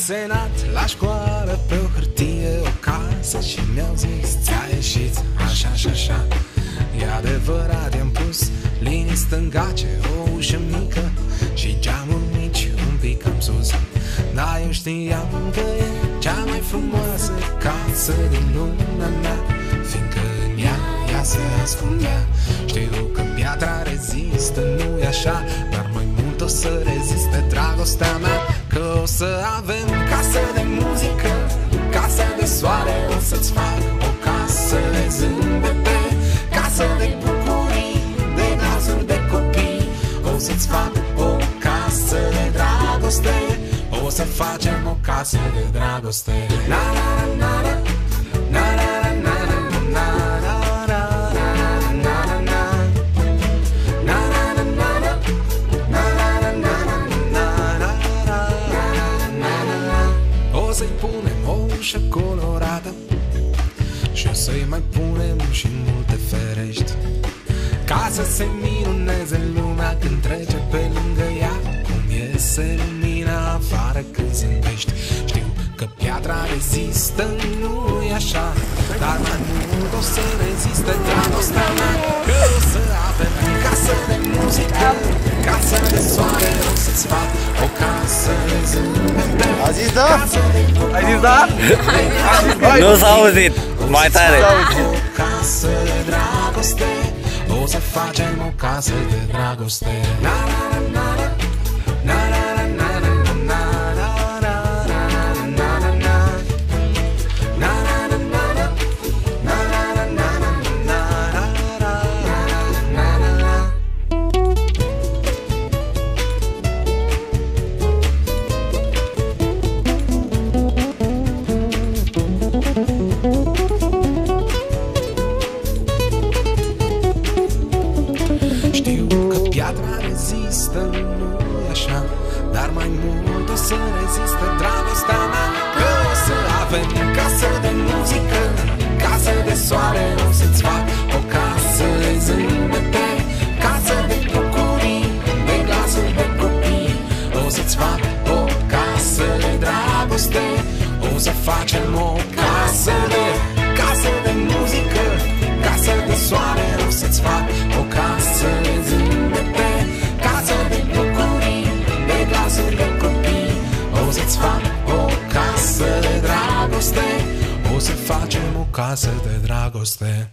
desenat la școală pe o hârtie o casă și mi-au zis ți-a ieșit așa și așa. E adevărat, i-am pus linii stângace, o ușă mică și geamuri mici un pic cam sus. Dar eu știam că e cea mai frumoasă casă din lumea mea, fiindcă în ea se ascundea. Știu că piatra rezistă, nu-i așa, dar mai mult o să reziste dragostea mea. Că o să avem casă de muzică, casă de soare, o să-ți fac o casă de zâmbete, casă de bucurii, de glasuri de copii. O să-ți fac o casă de dragoste, o să facem o casă de dragoste. Na na na na na na na na na na. O să-i punem o ușă colorată și o să-i mai punem și multe ferești, ca să se minuneze lumea când trece pe lângă ea, cum iese lumina afară când zâmbești. Știu că piatra rezistă, nu-i așa, dar mai mult o să reziste dragostea mea. Că o să avem casă de muzică, casă de soare, o să-ți fac o casă de zâmbete. A zis da? Ai zis da? Nu s-a auzit, mai tare. O casă de dragoste, o să facem o casă de dragoste. Na na na na na na na na na casă de muzică, casă de soare, o să-ți fac o casă de zâmbete, casă de bucurii, de glasuri de copii. O să-ți fac o casă de dragoste, o să facem o casă de muzică, casă de soare, o să-ți fac o casă de zâmbete, casă de bucurii, de glasuri de copii. O să-ți fac o casă de dragoste, o să facem o casă de dragoste.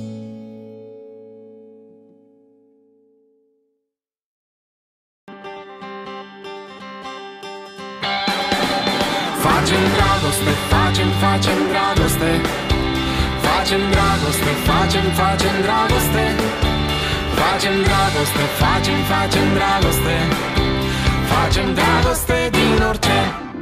Facem dragoste, facem dragoste, facem dragoste, facem dragoste, facem dragoste, facem dragoste, facem dragoste din orice.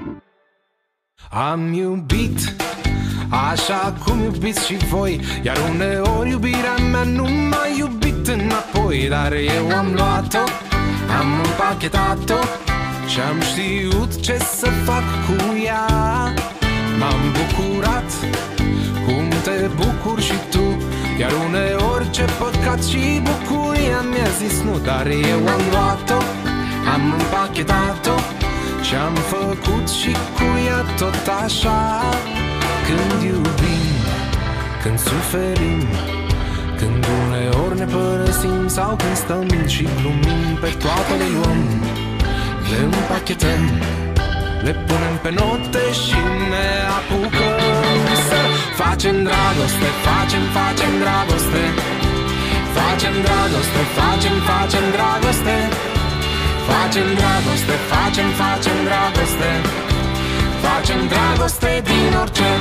Am iubit așa cum iubiți și voi, iar uneori iubirea mea nu m-a iubit înapoi. Dar eu am luat-o, am împachetat-o și am știut ce să fac cu ea. M-am bucurat cum te bucuri și tu, iar uneori ce păcat și bucuria mi-a zis nu. Dar eu am luat-o, am împachetat-o și am făcut și cu ea tot așa. Când iubim, când suferim, când uneori ne părăsim sau când stăm și glumim, pe toate le luăm, le împachetăm, le punem pe note și ne apucăm să facem dragoste, facem dragoste, facem dragoste, facem dragoste, facem dragoste, facem dragoste, facem dragoste din orice.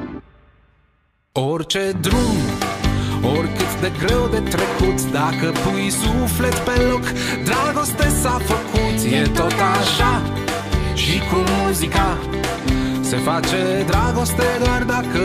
Orice drum, oricât de greu de trecut, dacă pui suflet pe loc, dragoste s-a făcut. E tot așa și cu muzica, se face dragoste doar dacă